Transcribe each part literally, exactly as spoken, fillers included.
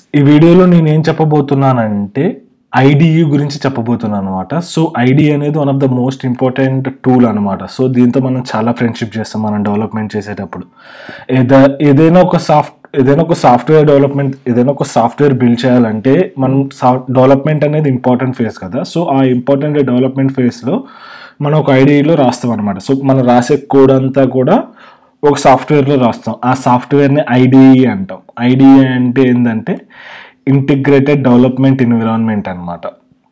ఈ వీడియోలో నేనేం చెప్పబోతున్నానంటే ఐడిఈ గురించి చెప్పబోతున్నాను అనమాట. సో ఐడిఈ అనేది one of the most important tool అనమాట. సో దీంతో మనం చాలా ఫ్రెండ్షిప్ చేస్తాం మనం డెవలప్మెంట్ చేసేటప్పుడు. ఏదా ఏదైనా ఒక సాఫ్ట్ ఏదైనా ఒక సాఫ్ట్వేర్ డెవలప్మెంట్ ఏదైనా ఒక సాఫ్ట్వేర్ బిల్డ్ చేయాలంటే మనం సాఫ్ట్ డెవలప్మెంట్ అనేది ఇంపార్టెంట్ ఫేజ్ కదా. సో ఆ ఇంపార్టెంట్ డెవలప్మెంట్ ఫేజ్లో మనం ఒక ఐడిఈలో రాస్తాం అనమాట. సో మనం రాసే కోడ్ అంతా కూడా ఒక సాఫ్ట్వేర్లో రాస్తాం. ఆ సాఫ్ట్వేర్ని ఐడిఈ అంటాం. ఐడిఈ అంటే ఏంటంటే ఇంటిగ్రేటెడ్ డెవలప్మెంట్ ఎన్విరాన్మెంట్ అనమాట.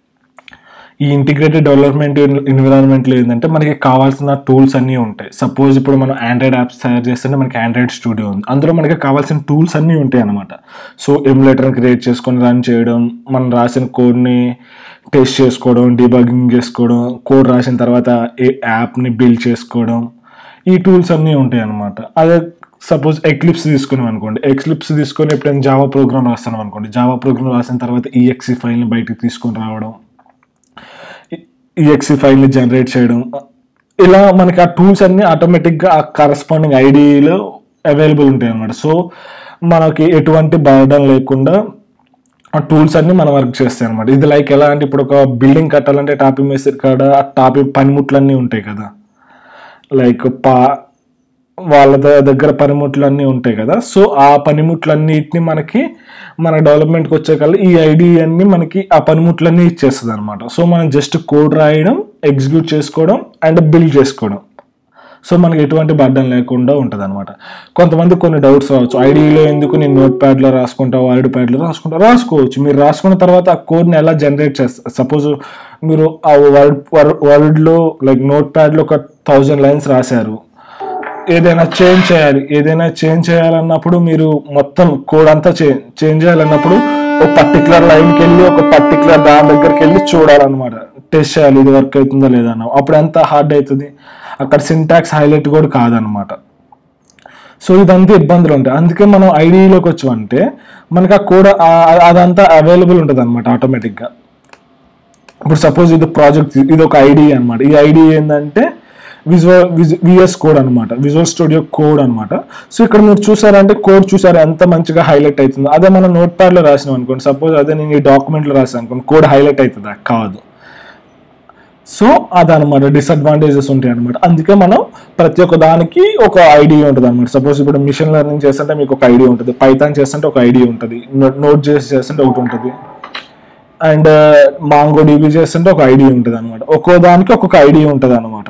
ఈ ఇంటిగ్రేటెడ్ డెవలప్మెంట్ ఎన్విరాన్మెంట్లో ఏంటంటే మనకి కావాల్సిన టూల్స్ అన్నీ ఉంటాయి. సపోజ్ ఇప్పుడు మనం ఆండ్రాయిడ్ యాప్స్ తయారు చేస్తుంటే మనకి ఆండ్రాయిడ్ స్టూడియో ఉంది. అందులో మనకి కావాల్సిన టూల్స్ అన్నీ ఉంటాయి అనమాట. సో ఎమ్యులేటర్ని క్రియేట్ చేసుకొని రన్ చేయడం, మనం రాసిన కోడ్ని టెస్ట్ చేసుకోవడం, డీబగ్గింగ్ చేసుకోవడం, కోడ్ రాసిన తర్వాత ఏ యాప్ని బిల్డ్ చేసుకోవడం, ఈ టూల్స్ అన్నీ ఉంటాయి అనమాట. అదే సపోజ్ ఎక్లిప్స్ తీసుకున్నాం అనుకోండి. ఎక్లిప్స్ తీసుకొని ఎప్పుడైనా జావా ప్రోగ్రామ్ రాస్తున్నాం అనుకోండి. జావా ప్రోగ్రామ్ రాసిన తర్వాత ఈఎక్సీ ఫైల్ని బయటకు తీసుకొని రావడం, ఈఎక్సీ ఫైల్ని జనరేట్ చేయడం, ఇలా మనకి ఆ టూల్స్ అన్నీ ఆటోమేటిక్గా ఆ కరస్పాండింగ్ ఐడిలో అవైలబుల్ ఉంటాయి అనమాట. సో మనకి ఎటువంటి బర్డన్ లేకుండా ఆ టూల్స్ అన్ని మనం వర్క్ చేస్తాయి అనమాట. ఇది లైక్ ఎలా అంటే ఇప్పుడు ఒక బిల్డింగ్ కట్టాలంటే టాపీ మేస్త్రి కాడ ఆ టాపీ పనిముట్లన్నీ ఉంటాయి కదా, లైక్ పా వాళ్ళ దగ్గర పనిముట్లన్నీ ఉంటాయి కదా. సో ఆ పనిముట్లన్నిటిని మనకి మన డెవలప్మెంట్కి వచ్చే కల్లా ఈ ఐడి అన్ని మనకి ఆ పనిముట్లన్నీ ఇచ్చేస్తుంది అనమాట. సో మనం జస్ట్ కోడ్ రాయడం, ఎగ్జిక్యూట్ చేసుకోవడం అండ్ బిల్డ్ చేసుకోవడం. సో మనకి ఎటువంటి బర్డన్ లేకుండా ఉంటుంది అనమాట. కొంతమంది కొన్ని డౌట్స్ రావచ్చు, ఐడిలో ఎందుకు నేను నోట్ ప్యాడ్లో రాసుకుంటా, వర్డ్ ప్యాడ్లో రాసుకుంటా. రాసుకోవచ్చు. మీరు రాసుకున్న తర్వాత ఆ కోడ్ని ఎలా జనరేట్ చేస్తారు. సపోజ్ మీరు ఆ వర్డ్ వర్డ్లో లైక్ నోట్ ప్యాడ్లో ఒక థౌజండ్ లైన్స్ రాశారు, ఏదైనా చేంజ్ చేయాలి ఏదైనా చేంజ్ చేయాలన్నప్పుడు మీరు మొత్తం కోడ్ అంతా చే చేంజ్ చేయాలన్నప్పుడు ఒక పర్టికులర్ లైన్కి వెళ్ళి ఒక పర్టికులర్ దాని దగ్గరికి వెళ్ళి చూడాలన్నమాట. టెస్ట్ చేయాలి ఇది వర్క్ అవుతుందా లేదా అన్న. అప్పుడు ఎంత హార్డ్ అవుతుంది, అక్కడ సింటాక్స్ హైలైట్ కూడా కాదనమాట. సో ఇదంతా ఇబ్బందులు ఉంటాయి. అందుకే మనం ఐడిలోకి వచ్చామంటే మనకి ఆ కోడ్ అదంతా అవైలబుల్ ఉంటుంది అనమాట ఆటోమేటిక్గా. ఇప్పుడు సపోజ్ ఇది ప్రాజెక్ట్, ఇది ఒక ఐడి అనమాట. ఈ ఐడి ఏంటంటే విజువల్ విఎస్ కోడ్ అనమాట, విజువల్ స్టూడియో కోడ్ అనమాట. సో ఇక్కడ మీరు చూసారంటే కోడ్ చూసారు ఎంత మంచిగా హైలైట్ అవుతుందో. అదే మనం నోట్ ప్యాడ్లో రాసినాం అనుకోండి, సపోజ్ అదే నేను ఈ డాక్యుమెంట్లో రాసాను అనుకోండి, కోడ్ హైలైట్ అవుతుందా? కాదు. సో అదనమాట డిసడ్వాంటేజెస్ ఉంటాయి అనమాట. అందుకే మనం ప్రతి ఒక్క దానికి ఒక ఐడియా ఉంటుంది అనమాట. సపోజ్ ఇప్పుడు మిషన్ లెర్నింగ్ చేస్తుంటే మీకు ఒక ఐడియా ఉంటుంది, పైథాన్ చేస్తుంటే ఒక ఐడియా ఉంటుంది, నోట్ జేఎస్ చేస్తుంటే ఒకటి ఉంటుంది, అండ్ మాంగో డీబీ చేస్తుంటే ఒక ఐడియా ఉంటుంది అనమాట. ఒక్కో దానికి ఒక్కొక్క ఐడియా ఉంటుంది అనమాట.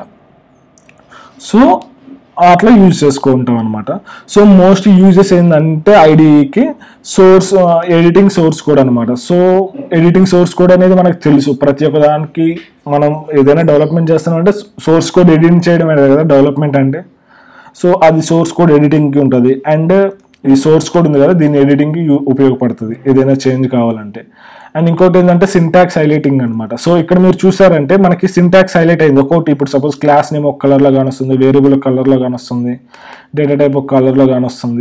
సో అట్లా యూజ్ చేసుకుంటాం అనమాట. సో మోస్ట్ యూజెస్ ఏంటంటే ఐడికి సోర్స్ ఎడిటింగ్ సోర్స్ కోడ్ అనమాట. సో ఎడిటింగ్ సోర్స్ కోడ్ అనేది మనకు తెలుసు. ప్రతి ఒక్క దానికి మనం ఏదైనా డెవలప్మెంట్ చేస్తున్నామంటే సోర్స్ కోడ్ ఎడిటింగ్ చేయడం అనేది కదా డెవలప్మెంట్ అంటే. సో అది సోర్స్ కోడ్ ఎడిటింగ్కి ఉంటుంది. అండ్ ఈ సోర్స్ కోడ్ ఉంది కదా, దీని ఎడిటింగ్కి ఉపయోగపడుతుంది ఏదైనా చేంజ్ కావాలంటే. అండ్ ఇంకోటి ఏంటంటే సింటాక్స్ హైలైటింగ్ అనమాట. సో ఇక్కడ మీరు చూసారంటే మనకి సింటాక్స్ హైలైట్ అయింది ఒకటి. ఇప్పుడు సపోజ్ క్లాస్ నేమ్ ఒక కలర్లో కానొస్తుంది, వేరియబుల్ ఒక కలర్లో కానొస్తుంది, డేటా టైప్ ఒక కలర్లో కానొస్తుంది,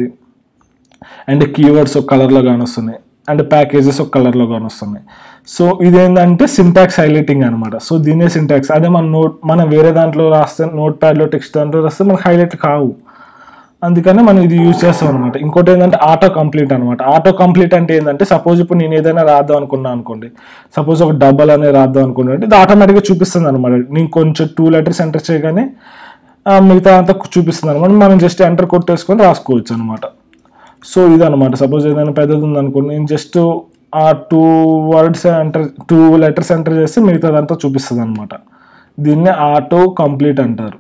అండ్ కీవర్డ్స్ ఒక కలర్లో కానొస్తున్నాయి, అండ్ ప్యాకేజెస్ ఒక కలర్లో కానొస్తున్నాయి. సో ఇదేంటంటే సింటాక్స్ హైలైటింగ్ అనమాట. సో దీనే సింటాక్స్. అదే మన నోట్ మనం వేరే దాంట్లో రాస్తే నోట్ ప్యాడ్లో టెక్స్ట్ దాంట్లో రాస్తే మనకు హైలైట్ కావు. అందుకనే మనం ఇది యూజ్ చేస్తాం అనమాట. ఇంకోటి ఏంటంటే ఆటో కంప్లీట్ అనమాట. ఆటో కంప్లీట్ అంటే ఏంటంటే సపోజ్ ఇప్పుడు నేను ఏదైనా రాద్దాం అనుకున్నా అనుకోండి, సపోజ్ ఒక డబల్ అనేది రాద్దాం అనుకుంటే ఇది ఆటోమేటిక్గా చూపిస్తుంది అనమాట. నేను కొంచెం టూ లెటర్స్ ఎంటర్ చేయగానే మిగతా అంతా చూపిస్తుంది అనమాట. మనం జస్ట్ ఎంటర్ కొట్టేసుకొని రాసుకోవచ్చు అనమాట. సో ఇదనమాట. సపోజ్ ఏదైనా పెద్దది ఉంది అనుకోండి, నేను జస్ట్ ఆ two words enter two letters enter చేస్తే మిగతాదంతా చూపిస్తుంది అనమాట. దీన్నే ఆటో కంప్లీట్ అంటారు.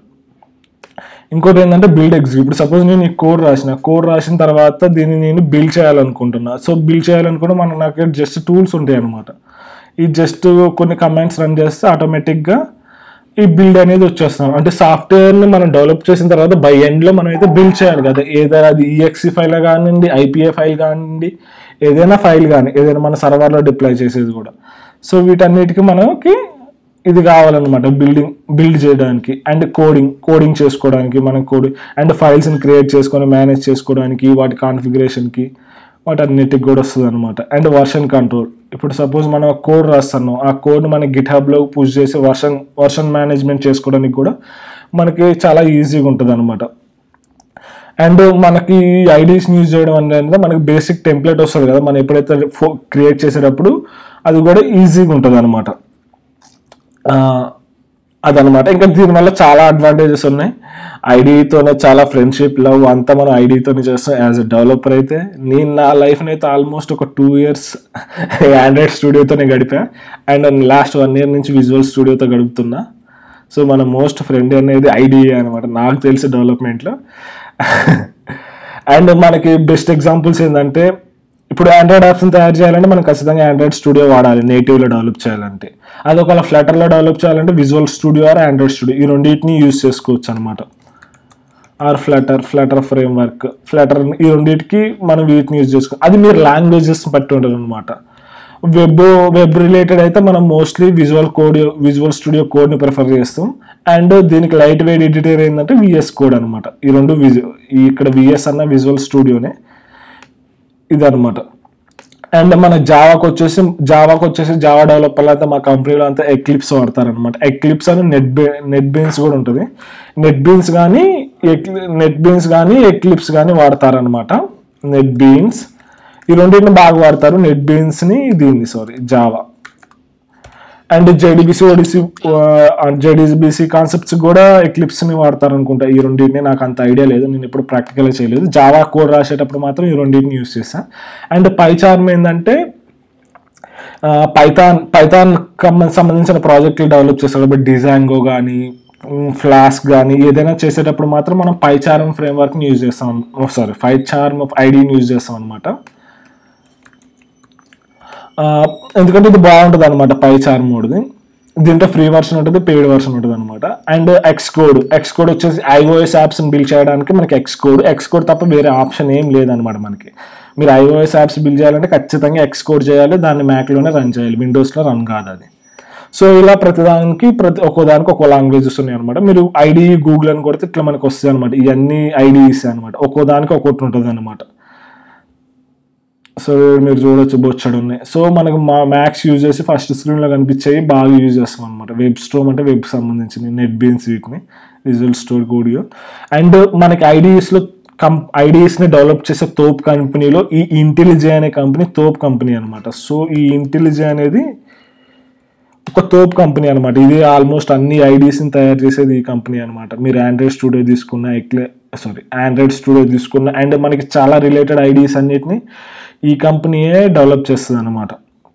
ఇంకోటి ఏంటంటే బిల్డ్ ఎగ్జిక్యూట్. ఇప్పుడు సపోజ్ నేను ఈ కోడ్ రాసిన కోడ్ రాసిన తర్వాత దీన్ని నేను బిల్డ్ చేయాలనుకుంటున్నా. సో బిల్డ్ చేయాలనుకుంటే మనకు నాకు జస్ట్ టూల్స్ ఉంటాయి అనమాట. ఈ జస్ట్ కొన్ని కమాండ్స్ రన్ చేస్తే ఆటోమేటిక్గా ఈ బిల్డ్ అనేది వచ్చేస్తాం. అంటే సాఫ్ట్వేర్ని మనం డెవలప్ చేసిన తర్వాత బై ఎండ్లో మనం అయితే బిల్డ్ చేయాలి కదా. ఏదైనా అది ఈఎక్సీ ఫైల్ కానివ్వండి, ఐపీఏ ఫైల్ కానివ్వండి, ఏదైనా ఫైల్ కానీ ఏదైనా మన సర్వర్లో డిప్లాయ్ చేసేది కూడా. సో వీటన్నిటికీ మనకి ఇది కావాలన్నమాట బిల్డింగ్ బిల్డ్ చేయడానికి. అండ్ కోడింగ్ కోడింగ్ చేసుకోవడానికి మనం కోడింగ్ అండ్ ఫైల్స్ని క్రియేట్ చేసుకొని మేనేజ్ చేసుకోవడానికి, వాటి కాన్ఫిగరేషన్కి వాటన్నిటికి కూడా వస్తుంది అనమాట. And version control. ఇప్పుడు సపోజ్ మనం కోడ్ రాస్తున్నాం, ఆ కోడ్ మన గిట్ హబ్లో పుష్ చేసి వర్షన్ వర్షన్ మేనేజ్మెంట్ చేసుకోవడానికి కూడా మనకి చాలా ఈజీగా ఉంటుంది అనమాట. అండ్ మనకి ఐడీస్ని యూజ్ చేయడం అనేది మనకి బేసిక్ టెంప్లెట్ వస్తుంది కదా, మనం ఎప్పుడైతే క్రియేట్ చేసేటప్పుడు అది కూడా ఈజీగా ఉంటుంది అనమాట. అదనమాట. ఇంకా దీనివల్ల చాలా అడ్వాంటేజెస్ ఉన్నాయి. ఐడీతోనే చాలా ఫ్రెండ్షిప్, లవ్ అంతా మనం ఐడీతోనే చేస్తాం. యాజ్ ఎ డెవలపర్ అయితే నేను నా లైఫ్ని అయితే ఆల్మోస్ట్ ఒక టూ ఇయర్స్ ఆండ్రాయిడ్ స్టూడియోతోనే గడిపా, అండ్ లాస్ట్ వన్ ఇయర్ నుంచి విజువల్ స్టూడియోతో గడుపుతున్నా. సో మన మోస్ట్ ఫ్రెండ్ అనేది ఐడియా అనమాట నాకు తెలిసి డెవలప్మెంట్లో. అండ్ మనకి బెస్ట్ ఎగ్జాంపుల్స్ ఏంటంటే, ఇప్పుడు ఆండ్రాయిడ్ యాప్స్ని తయారు చేయాలంటే మనం ఖచ్చితంగా ఆండ్రాయిడ్ స్టూడియో వాడాలి నేటివ్లో డెవలప్ చేయాలంటే. అది ఒకవేళ ఫ్లటర్లో డెవలప్ చేయాలంటే visual studio or Android studio ఈ రెండింటిని యూజ్ చేసుకోవచ్చు అనమాట. Or Flutter Flutter framework Flutter ఈ రెండింటికి మనం వీటిని యూజ్ చేసుకోవచ్చు. అది మీరు లాంగ్వేజెస్ బట్టి ఉంటుంది అనమాట. వెబ్ వెబ్ రిలేటెడ్ అయితే మనం mostly visual code visual studio కోడ్ని ప్రిఫర్ చేస్తాం. అండ్ దీనికి లైట్ వెయిట్ ఎడిటర్ ఏంటంటే విఎస్ కోడ్ అనమాట. ఈ రెండు విజు ఇక్కడ విఎస్ అన్న విజువల్ స్టూడియోనే ఇది అనమాట. అండ్ మన జావాకి వచ్చేసి జావాకి వచ్చేసి జావా డెవలపర్లు అయితే మా కంపెనీలో అంతా ఎక్లిప్స్ వాడతారనమాట. ఎక్లిప్స్ అని నెట్ బీ నెట్ బీన్స్ కూడా ఉంటుంది. నెట్ బీన్స్ కానీ నెట్ బీన్స్ కానీ ఎక్లిప్స్ కానీ వాడతారనమాట. నెట్ బీన్స్ ఈ రెండింటిని బాగా వాడతారు, నెట్ బీన్స్ని దీన్ని sorry Java. And JDBC ODC JDBC concepts కూడా ఎక్లిప్స్ని వాడతారు అనుకుంటా. ఈ రెండింటిని నాకు అంత ఐడియా లేదు, నేను ఇప్పుడు ప్రాక్టికల్గా చేయలేదు. జావా కోడ్ రాసేటప్పుడు మాత్రం ఈ రెండింటిని యూజ్ చేస్తాను. అండ్ పైచార్మ్ ఏంటంటే పైథాన్ పైథాన్ సంబంధించిన ప్రాజెక్టులు డెవలప్ చేస్తాడు. కాబట్టి డిజాంగో కానీ ఫ్లాస్క్ కానీ ఏదైనా చేసేటప్పుడు మాత్రం మనం పైచార్మ్ ఫ్రేమ్ వర్క్ని యూజ్ చేస్తాం సారీ పైచార్మ్ ఐడిని యూజ్ చేస్తాం అనమాట. ఎందుకంటే ఇది బాగుంటుంది అనమాట పైచార్మ్ మోడ్ది. దీంట్లో ఫ్రీ వర్షన్ ఉంటుంది, పెయిడ్ వర్షన్ ఉంటుంది అనమాట. And Xcode Xcode వచ్చేసి ఐఓఎస్ యాప్స్ని బిల్డ్ చేయడానికి మనకి ఎక్స్ కోడ్ ఎక్స్ కోడ్ తప్ప వేరే ఆప్షన్ ఏం లేదనమాట మనకి. మీరు ఐఓఎస్ యాప్స్ బిల్డ్ చేయాలంటే ఖచ్చితంగా ఎక్స్ కోడ్ చేయాలి, దాన్ని మ్యాక్లోనే రన్ చేయాలి, విండోస్లో రన్ కాదు అది. సో ఇలా ప్రతిదానికి ప్రతి ఒక్కో దానికి ఒక్కో లాంగ్వేజెస్ ఉన్నాయి అనమాట. మీరు ఐడి గూగుల్ అని కొడితే ఇట్లా మనకు వస్తాయి అనమాట. ఇవన్నీ ఐడీస్ అనమాట, ఒక్కో దానికి ఒక్కొక్కటి ఉంటుంది అనమాట. సో మీరు చూడొచ్చు బొచ్చడు ఉన్నాయి. సో మనకు మా మ్యాక్స్ యూజ్ చేసి ఫస్ట్ స్క్రీన్లో కనిపించేవి బాగా యూజ్ చేస్తాం అనమాట. వెబ్ స్టోమ్ అంటే వెబ్కి సంబంధించింది, నెట్ బీన్స్ వీటిని విజువల్ స్టోర్ కోడియో. అండ్ మనకి ఐడిఎస్లో కం ఐడిఎస్ని డెవలప్ చేసే తోప్ కంపెనీలో ఈ ఇంటెలిజే అనే కంపెనీ తోప్ కంపెనీ అనమాట. సో ఈ ఇంటెలిజే అనేది ఒక తోప్ కంపెనీ అనమాట. ఇది ఆల్మోస్ట్ అన్ని ఐడీస్ని తయారు చేసేది ఈ కంపెనీ అనమాట. మీరు ఆండ్రాయిడ్ స్టూడియో తీసుకున్న ఎక్లే సారీ ఆండ్రాయిడ్ స్టూడియో తీసుకున్న అండ్ మనకి చాలా రిలేటెడ్ ఐడీస్ అన్నిటిని ఈ కంపెనీయే డెవలప్ చేస్తుంది అనమాట.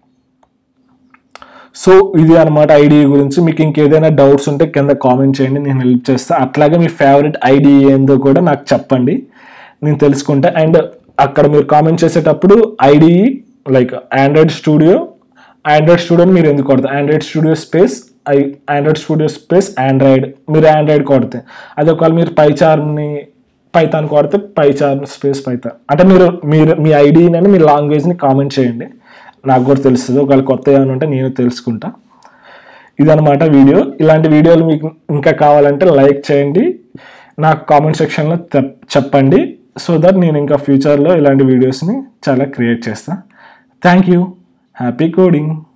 సో ఇది అనమాట ఐడి గురించి. మీకు ఇంకేదైనా డౌట్స్ ఉంటే కింద కామెంట్ చేయండి, నేను హెల్ప్ చేస్తాను. అట్లాగే మీ ఫేవరెట్ ఐడి ఏందో కూడా నాకు చెప్పండి, నేను తెలుసుకుంటా. అండ్ అక్కడ మీరు కామెంట్ చేసేటప్పుడు IDE like Android studio Android స్టూడియోని మీరు ఎందుకు కొడతారు, Android studio space I Android studio space Android మీరు ఆండ్రాయిడ్ కొడితే, అది ఒకవేళ మీరు పైచార్మ్ని పైథాన్ కొడితే పైచార్మ్ స్పేస్ పైథాన్ అంటే మీరు మీరు మీ ఐడిని మీ లాంగ్వేజ్ని కామెంట్ చేయండి, నాకు కూడా తెలుస్తుంది. ఒకవేళ కొత్త ఏమైనా ఉంటే నేను తెలుసుకుంటా. ఇదనమాట వీడియో. ఇలాంటి వీడియోలు మీకు ఇంకా కావాలంటే లైక్ చేయండి, నాకు కామెంట్ సెక్షన్లో చెప్పండి. సో దట్ నేను ఇంకా ఫ్యూచర్లో ఇలాంటి వీడియోస్ని చాలా క్రియేట్ చేస్తాను. Thank you. Happy coding.